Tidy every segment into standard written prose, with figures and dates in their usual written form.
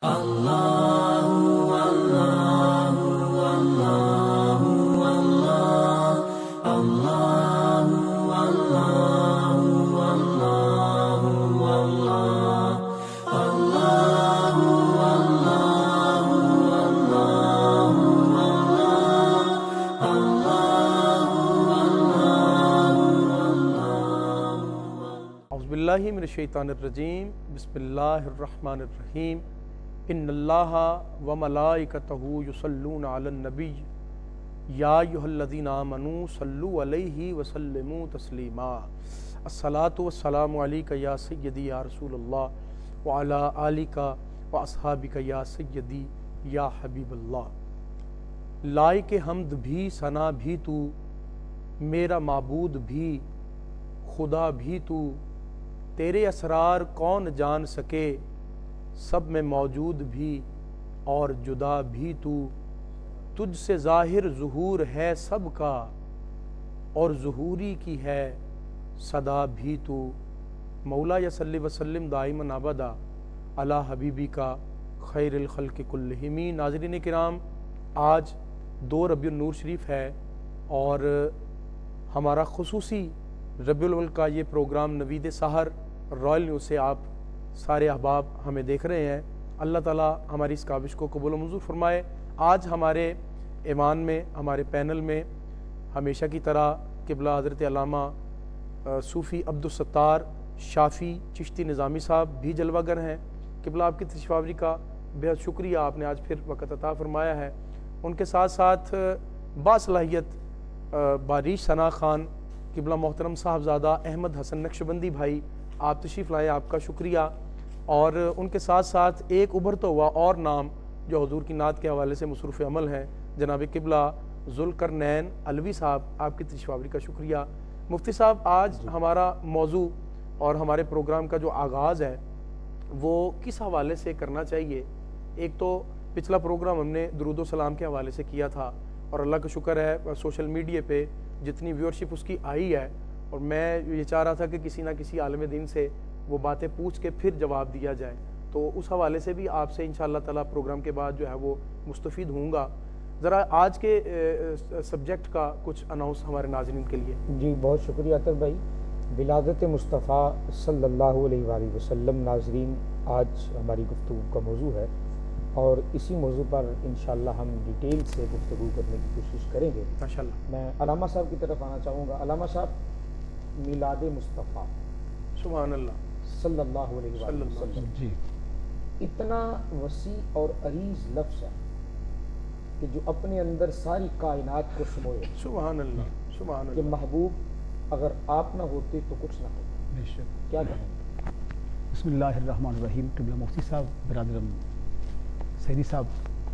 باللہ من الشیطان الرجیم بسم اللہ الرحمن الرحیم ان اللہ و ملائکتہ یصلون علی النبی یا ایھا الذین آمنوا صلوا علیہ وسلموا تسلیما الصلاۃ والسلام علیک یا سیدی یا رسول اللہ وعلی آلک و اصحابک یا سیدی یا حبیب اللہ۔ لائق حمد بھی ثنا بھی تو، میرا معبود بھی خدا بھی تو، تیرے اسرار کون جان سکے، سب میں موجود بھی اور جدا بھی تو، تجھ سے ظاہر ظہور ہے سب کا اور ظہوری کی ہے صدا بھی تو، مولا یا صلی وسلم دائما ابدا علی حبیبی کا خیر الخلق کلہم۔ ناظرین کرام، آج 2 ربیع النور شریف ہے اور ہمارا خصوصی ربیع الاول کا یہ program Naveed Sahar Royal News سے آپ سارے احباب ہمیں دیکھ رہے ہیں۔ اللہ تعالیٰ ہماری اس کاوش کو قبول و منظور فرمائے۔ آج ہمارے ایوان میں، ہمارے پینل میں ہمیشہ کی طرح قبلہ حضرت علامہ صوفی عبدالستار شافی چشتی نظامی صاحب بھی جلوہ گر ہیں۔ قبلہ آپ کی تشریف آوری کا بہت شکریہ، آپ نے آج پھر وقت عطا فرمایا ہے۔ ان کے ساتھ ساتھ باصلاحیت باریش ثنا خان قبلہ محترم صاحبزادہ احمد حسن نقشبندی بھائی، آپ تشریف لائے، آپ کا شکریہ۔ اور ان کے ساتھ ساتھ ایک ابھرتا ہوا اور نام جو حضور کی نعت کے حوالے سے مصروف عمل ہیں، جناب قبلہ ذوالقرنین علوی صاحب، آپ کی تشریف آوری کا شکریہ۔ مفتی صاحب، آج ہمارا موضوع اور ہمارے پروگرام کا جو آغاز ہے وہ کس حوالے سے کرنا چاہیے؟ ایک تو پچھلا پروگرام ہم نے درود و سلام کے حوالے سے کیا تھا اور اللہ کا شکر ہے سوشل میڈیا پہ جتنی ویورشپ اس کی آئی ہے، اور میں یہ چاہ رہا تھا کہ کسی نہ کسی عالم دین سے وہ باتیں پوچھ کے پھر جواب دیا جائے، تو اس حوالے سے بھی آپ سے انشاءاللہ تعالیٰ پروگرام کے بعد جو ہے وہ مستفید ہوں گا۔ ذرا آج کے سبجیکٹ کا کچھ اناؤنس ہمارے ناظرین کے لیے۔ جی بہت شکریہ عطر بھائی۔ ولادت مصطفیٰ صلی اللہ علیہ وآلہ وسلم، ناظرین آج ہماری گفتگو کا موضوع ہے اور اسی موضوع پر انشاءاللہ ہم ڈیٹیل سے گفتگو کرنے کی کوشش کریں گے ماشاءاللہ۔ میں علامہ صاحب کی طرف آنا چاہوں گا۔ علامہ صاحب، میلاد مصطفیٰ سبحان اللہ صلی اللہ علیہ وآلہ وسلم جی اتنا وسیع اور عریض لفظ ہے کہ جو اپنے اندر ساری کائنات کو سموئے۔ سبحان اللہ سبحان کہ اللہ۔ محبوب اگر آپ نہ ہوتے تو کچھ نہ ہوتا، کیا کہیں؟ بسم اللہ الرحمن الرحیم۔ قبلہ مفتی صاحب، برادرم سیدی صاحب،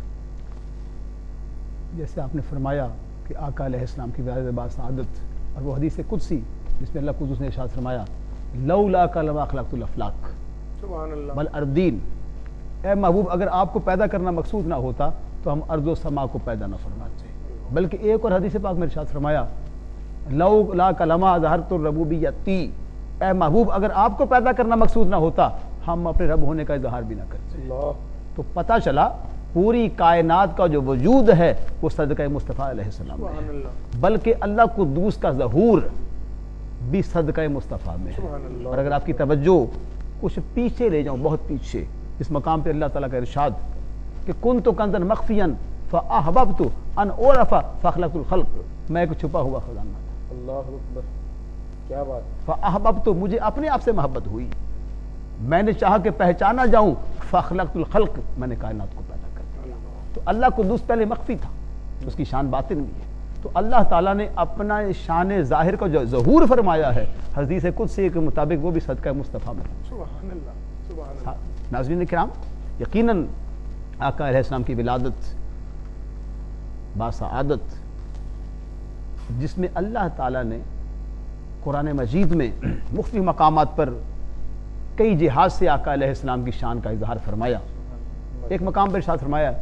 جیسے آپ نے فرمایا کہ آقا علیہ السلام کی ولادت با سعادت، اور وہ حدیث قدسی جس میں اللہ قدوس نے ارشاد فرمایا لولاک لما خلقت الافلاک سبحان اللہ بل اردین، اے محبوب اگر آپ کو پیدا کرنا مقصود نہ ہوتا تو ہم ارض و سما کو پیدا نہ فرماتے۔ بلکہ ایک اور حدیث پاک میں ارشاد فرمایا لولاک لما ظہرت الربوبیتی، اے محبوب اگر آپ کو پیدا کرنا مقصود نہ ہوتا ہم اپنے رب ہونے کا اظہار بھی نہ کرتے۔ اللہ، تو پتہ چلا پوری کائنات کا جو وجود ہے وہ صدقہ مصطفیٰ علیہ السلام میں سبحان ہے، اللہ بلکہ اللہ قدوس کا ظہور بھی صدقہ مصطفیٰ میں ہے۔ سبحان اللہ۔ اور اگر آپ کی توجہ کچھ پیچھے لے جاؤں، بہت پیچھے، اس مقام پہ اللہ تعالیٰ کا ارشاد کہ کنت کنزا مخفیا فاحببت ان اعرف فاخلقت الخلق، میں ایک چھپا ہوا خزانہ تھا، اللہ اکبر، کیا بات۔ فاحببت، مجھے اپنے آپ سے محبت ہوئی، میں نے چاہا کہ پہچانا جاؤں، فاخلقت الخلق، میں نے کائنات کو پیدا کر دیا۔ تو اللہ قدوس پہلے مخفی تھا، اس کی شان باطن بھی ہے، تو اللہ تعالیٰ نے اپنا شان ظاہر کا جو ظہور فرمایا ہے حدیث قدسی کے مطابق وہ بھی صدقہ مصطفیٰ میں ہے۔ سبحان اللہ سبحان اللہ۔ ناظرین کرام، یقیناً آقا علیہ السلام کی ولادت باسعادت، جس میں اللہ تعالیٰ نے قرآن مجید میں مختلف مقامات پر کئی جہاز سے آقا علیہ السلام کی شان کا اظہار فرمایا۔ ایک مقام پر ارشاد فرمایا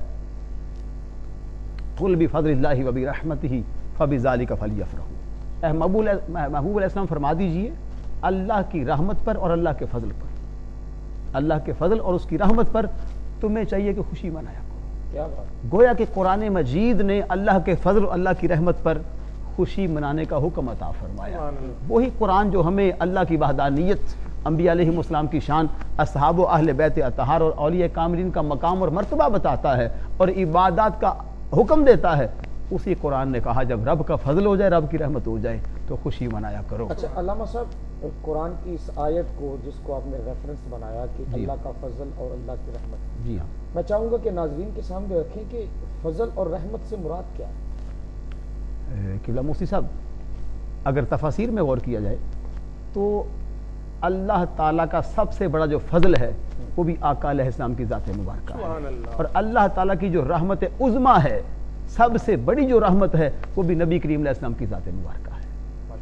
قل بفضل اللہ وبرحمتہ فبذلک فلیفرحوا، اے محبوب علیہ السلام فرما دیجئے اللہ کی رحمت پر اور اللہ کے فضل پر، اللہ کے فضل اور اس کی رحمت پر تمہیں چاہیے کہ خوشی منایا کرو۔ کیا بات، گویا کہ قرآن مجید نے اللہ کے فضل و اللہ کی رحمت پر خوشی منانے کا حکم عطا فرمایا۔ وہی قرآن جو ہمیں اللہ کی وحدانیت، انبیاء علیہ السلام کی شان، اصحاب و اہل بیت اطہار اور اولیاء کاملین کا مقام اور مرتبہ بتاتا ہے اور عبادات کا حکم دیتا ہے، اسی قرآن نے کہا جب رب کا فضل ہو جائے، رب کی رحمت ہو جائے تو خوشی منایا کرو۔ اچھا علامہ صاحب، قرآن کی اس آیت کو جس کو آپ نے ریفرنس بنایا کہ جی اللہ کا فضل اور اللہ کی رحمت، جی ہاں، میں چاہوں گا کہ ناظرین کے سامنے رکھیں کہ فضل اور رحمت سے مراد کیا ہے؟ قبلہ مفتی صاحب، اگر تفاسیر میں غور کیا جائے تو اللہ تعالیٰ کا سب سے بڑا جو فضل ہے وہ بھی آقا علیہ السلام کی ذات مبارکہ ہے، اور اللہ تعالیٰ کی جو رحمت عظمیٰ ہے، سب سے بڑی جو رحمت ہے وہ بھی نبی کریم علیہ السلام کی ذات مبارکہ ہے۔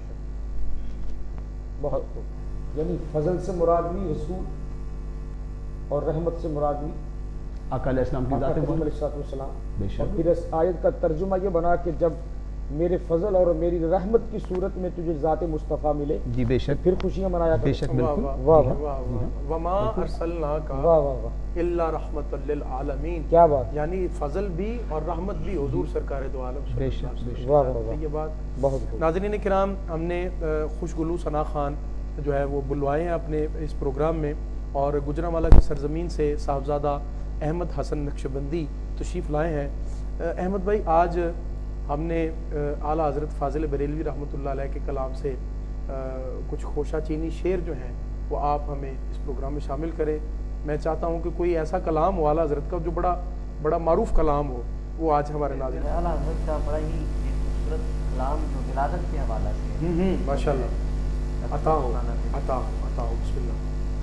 بہت خوب، یعنی فضل سے مراد بھی رسول اور رحمت سے مراد بھی آقا علیہ السلام کی آقا ذات کریم مبارکہ، علیہ السلام۔ بے شک۔ اور پھر اس آیت کا ترجمہ یہ بنا کہ جب میرے فضل اور میری رحمت کی صورت میں تجھے ذات مصطفیٰ ملے جی بے شک، پھر خوشیاں منایا بے کرو۔ شک، بالکل۔ واہ واہ وما ارسلناک واہ واہ واہ، الا رحمت للعالمین، کیا بات، یعنی فضل بھی اور رحمت بھی حضور سرکار دو عالم صلی بے اللہ شک، علیہ بے وسلم۔ شک۔ واہ واہ واہ، یہ بات بہت خوب۔ ناظرین کرام، ہم نے خوشگلو ثنا خان جو ہے وہ بلوائے ہیں اپنے اس پروگرام میں، اور گجرانوالہ کی سرزمین سے صاحبزادہ احمد حسن نقشبندی تشریف لائے ہیں۔ احمد بھائی، آج ہم نے اعلیٰ حضرت فاضل بریلوی رحمۃ اللہ علیہ کے کلام سے کچھ خوشہ چینی شعر جو ہیں وہ آپ ہمیں اس پروگرام میں شامل کریں۔ میں چاہتا ہوں کہ کوئی ایسا کلام ہو اعلیٰ حضرت کا جو بڑا معروف کلام ہو، وہ آج ہمارے ناظرین۔ اعلیٰ حضرت کا بڑا ہی ایک خوبصورت کلام جو ولادت کے حوالہ سے ماشاء اللہ، عطا ہو بسم اللہ۔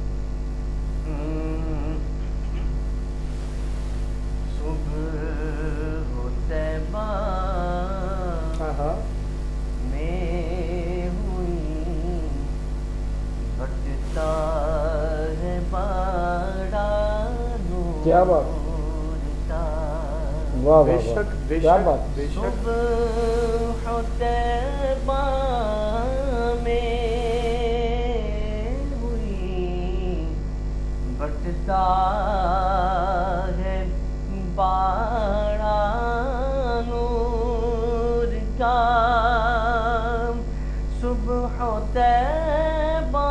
صبح ہو طیبہ میں ہوئی، بٹتا ہے بڑا نور کیا بات، کا، واہ بے واہ شک، واہ، بے کیا شک، بات، بے شک۔ صبح ہو طیبہ میں ہوئی، بٹتا ہے بڑا نور کا، صبح و طیبہ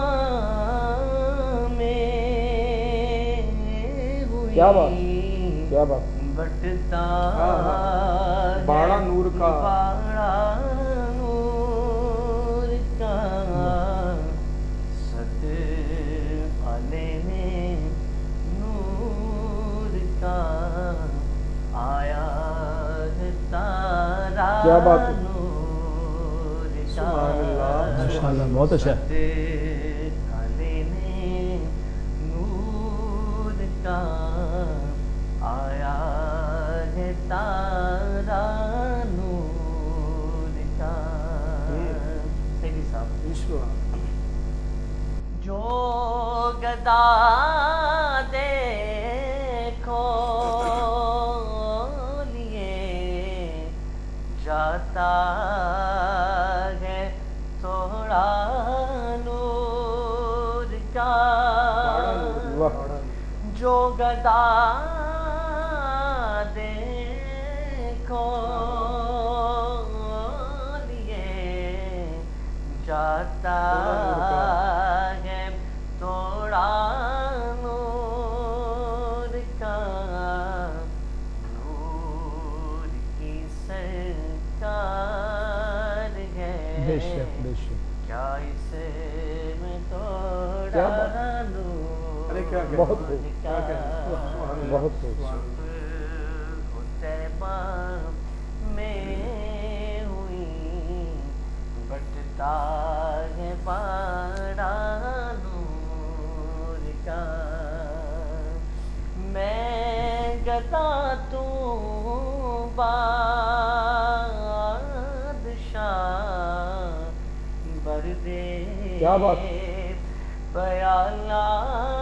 میں ہوئی، کیا بات، کیا بات، بٹتا ہے باڑا نور کا، باڑا نور کا، ست والے نے نور کا، آیا ہے تارا کیا بات ہے، نور کا، سبحان اللہ، ماشاء اللہ، بہت اچھا ہے۔ ست والے نے نور کا، آیا ہے تارا نور کا۔ سیدی صاحب، جو گدا دیکھو لیے جاتا ہے تھوڑا نور کا، جو گدا دیکھو لیے جاتا ہے تھوڑا نور کا، نور کی سرکار ہے، بے شک، بے شک۔ کیا اسے میں کیا تھوڑا بات، نور ارے کیا کہہ، بہت خوب، کیا کہہ، بہت خوب، طیبہ میں ہوئی، بٹتا ہے بڑا نور کا، میں گدا تو بادشاہ بردے کیا بات، پیالہ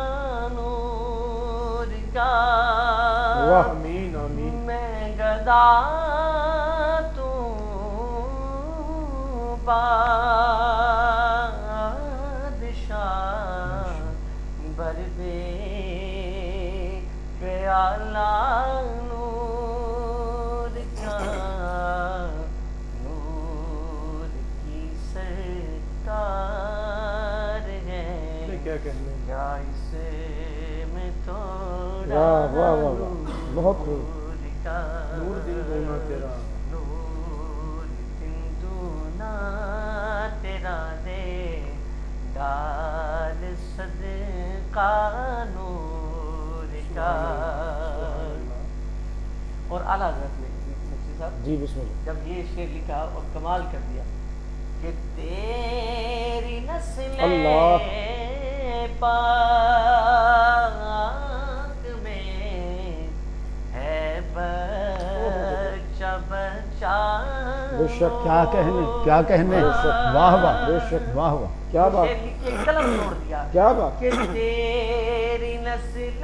نور کا، واہ، آمین آمین۔ میں گدا تو بادشاہ بردے پیالہ तेरा नूर का नूर की सरकार है क्या कहने क्या इसे में थोड़ा वाह वाह वाह वाह بہت خوب نور کا نور دل دونا تیرا نور دل دونا تیرا دے ڈال صدقہ نور کا. اور اعلیٰ حضرت نے مفتی صاحب جی بسم اللہ. جب یہ شعر لکھا اور کمال کر دیا کہ تیری نسل اللہ. پاک میں ہے بچہ بچہ بے شک. کیا کہنے کیا کہنے. واہ واہ بے شک. واہ واہ. کیا بات شعر لکھ کے قلم توڑ دیا کیا بات. کہ تیری نسل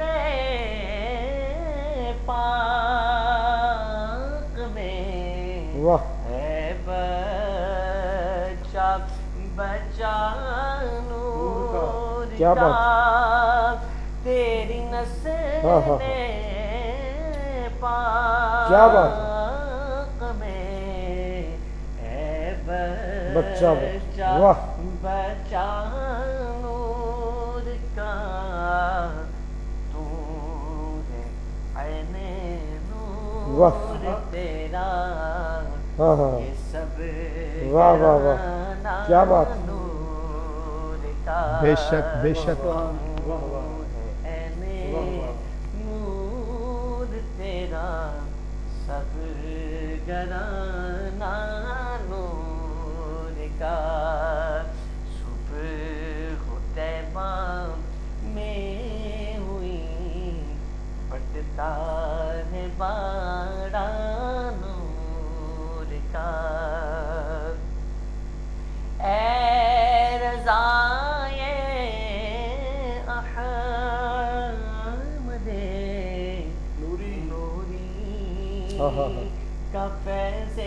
پاک میں واہ ہے بچہ بچہ نور کیا کا. تیری نسل ہاں ہاں کیا بات. میں ہے بچہ واہ بچہ نور کا. تو ہے عین واہ. نور تیرا ہاں ہاں یہ سب واہ واہ واہ. کیا بات. نور کا. بے شک بے شک. واہ واہ عین واہ واہ. نور تیرا سب گرانا نور کا. صبح طیبہ میں ہوئی بٹتا ہے باڑا نور کا. اے رضائے احمد نوری نوری ہاں ہاں ہاں. کا فیض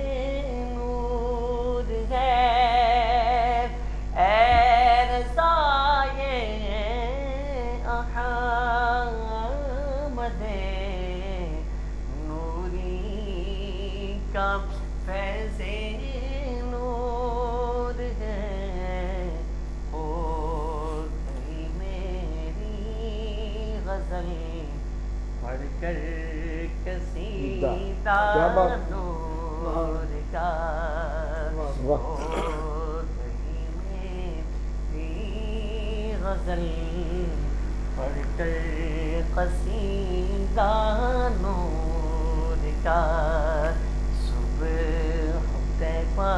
نور ہے. اے رضائے احمد نوری کا فیض نور ہے. او گئی میری غزل پڑھ کر قصیدہ کیا بات. نور کا. واہ. او گئی میری غزل پڑھ کر قصیدہ نور کا. صبح طیبہ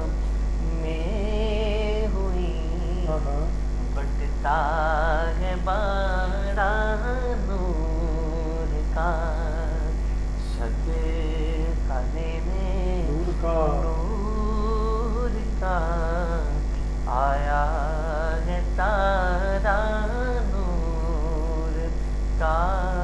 میں ہوئی ہاں ہاں بٹتا ہے باڑا نور کا. صدقہ لینے نور کا نور کا آیا ہے تارا نور کا.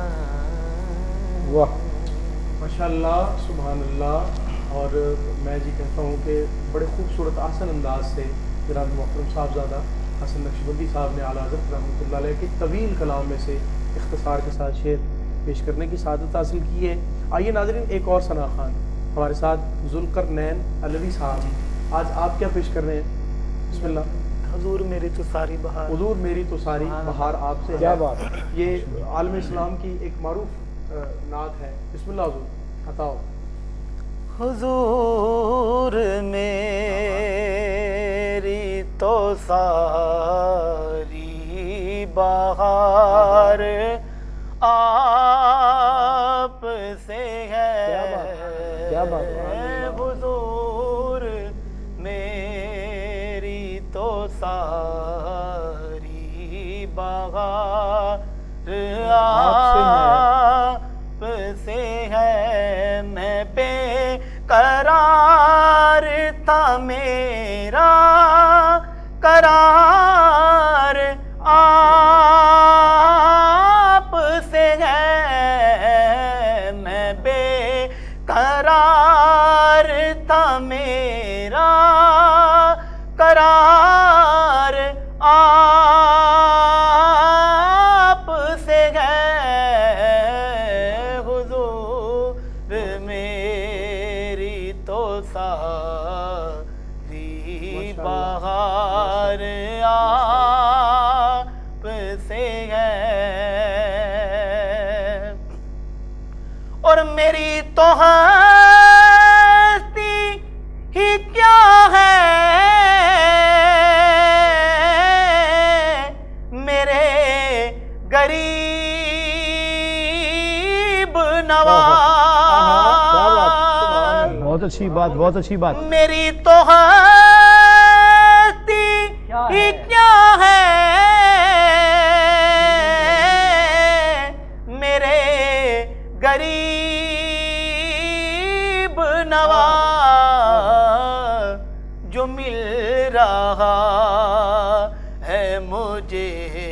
واہ ماشاء اللہ سبحان اللہ. اور میں جی کہتا ہوں کہ بڑے خوبصورت آسن انداز سے جناب محترم صاحبزادہ حسن نقشبندی صاحب نے اعلیٰ حضرت رحمۃ اللہ علیہ کے طویل کلام میں سے اختصار کے ساتھ شعر پیش کرنے کی سعادت حاصل کی ہے. آئیے ناظرین ایک اور ثنا خان ہمارے ساتھ ذوالقرنین علوی صاحب آج آپ کیا پیش کر رہے ہیں؟ بسم اللہ. حضور میری تو ساری بہار. حضور میری تو ساری بہار آپ سے کیا ہے. بات. یہ عالم اسلام کی ایک معروف نعت ہے. بسم اللہ حضور عطاؤ. حضور میری تو ساری بہار آپ سے ہے. کیا بات. حضور میری تو ساری بہار آپ سے ہے. میں بے قرار تھا میرا قرار آپ سے ہے. میں بے قرار تھا میرا قرار آپ سے ہے. ساری بہار آپ سے ہے، اور میری تو ہستی ہی کیا ہے، میرے غریب نواز، بہت اچھی بات، بہت اچھی بات. میری تو ہستی ہی کیا ہے، میرے غریب نواز، جو مل رہا ہے مجھے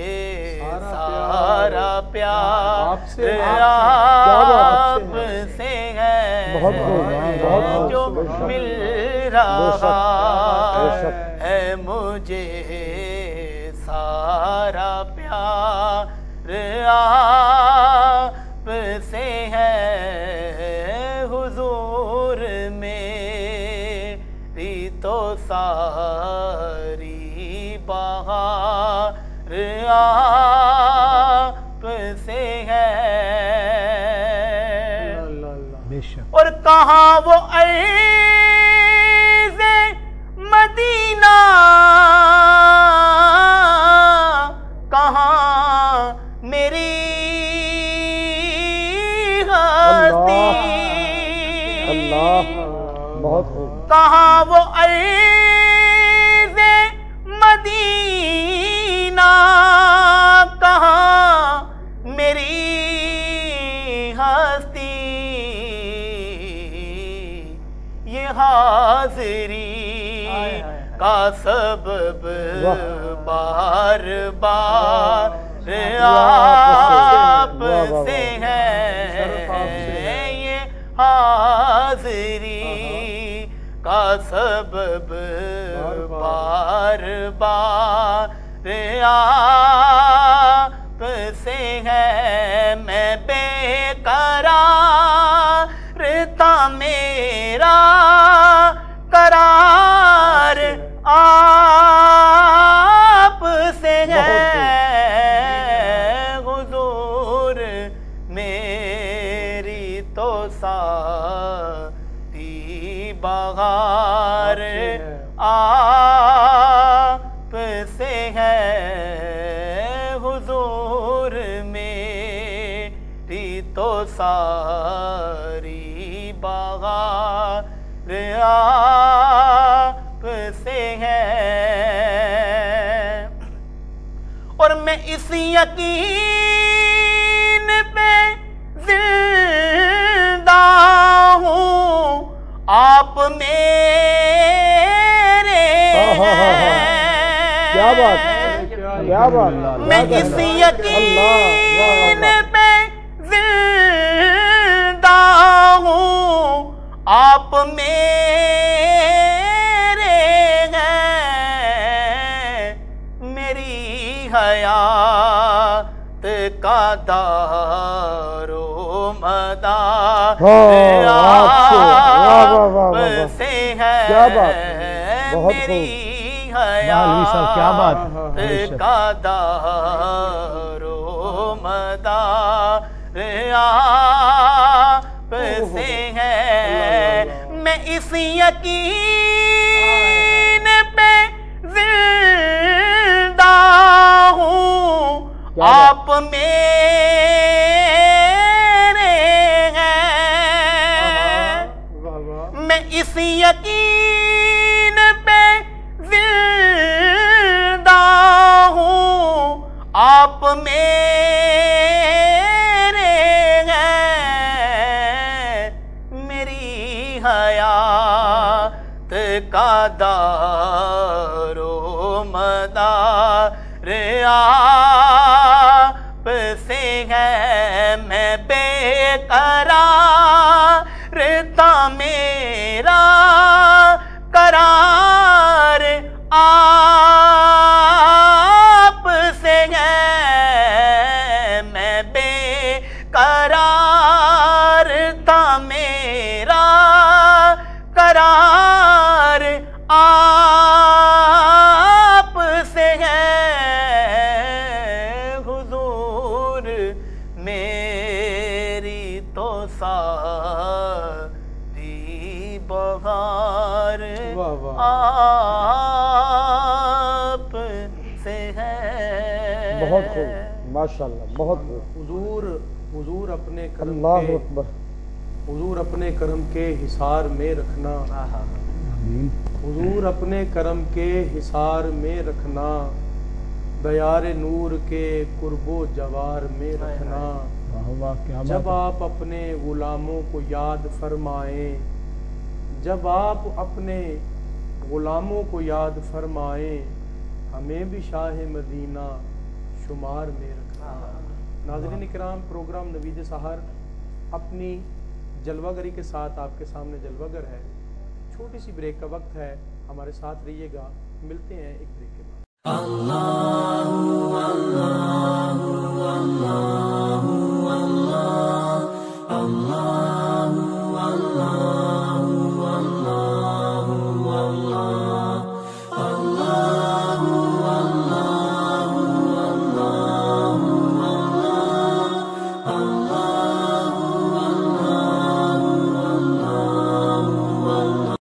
سارا پیار آپ سے ہے، جو مل رہا ہے مجھے سارا پیار آپ سے ہے، حضور میری تو ساری بہار آپ سے ہے، بے شک. اور کہاں وہ عرض مدینہ، کہاں میری ہستی، بہت خوب. کہاں وہ عرض مدینہ، کہاں میری ہستی، یہ حاضری کا سبب بار بار آپ سے ہے، یہ حاضری کا سبب بار بار آپ سے ہے، میں بے قرار تھا، میرا قرار آپ سے ہے، حضور میری تو ساری بہار آپ سے ہے، حضور میری تو ساری بہار آپ سے ہے، اور میں اس یقین پہ زندہ ہوں، آپ میرے ہیں، کیا بات، کیا بات. میں اس یقین پہ زندہ ہوں، آپ میرے ہیں، میری حیات کا دار و مدار آپ سے ہے، میری کیا بات. کا دار و مدار آپ سے ہے، میں اس یقین پہ زندہ ہوں، آپ میرے ہیں، میں اس یقین پہ زندہ ہوں، آپ میرے ہیں، میری حیات کا دار و مدار آپ سے ہے، میں بے قرار تھا، میرا قرار آپ سے ہے، میں بے قرار تھا، میرا قرار सारी बहार वाह वाह। आप से है। بہت خوب ماشاءاللہ بہت خوب حضور اپنے کرم اللہ کے اکبر حضور اپنے کرم کے حصار میں رکھنا، حضور اپنے کرم کے حصار میں رکھنا، دیار نور کے قرب و جوار میں رکھنا، جب آپ اپنے غلاموں کو یاد فرمائیں، جب آپ اپنے غلاموں کو یاد فرمائیں، ہمیں بھی شاہ مدینہ شمار میں رکھنا۔ ناظرین کرام، پروگرام نوید سحر اپنی جلوہ گری کے ساتھ آپ کے سامنے جلوہ گر ہے۔ چھوٹی سی بریک کا وقت ہے، ہمارے ساتھ رہیے گا، ملتے ہیں ایک بریک کے بعد۔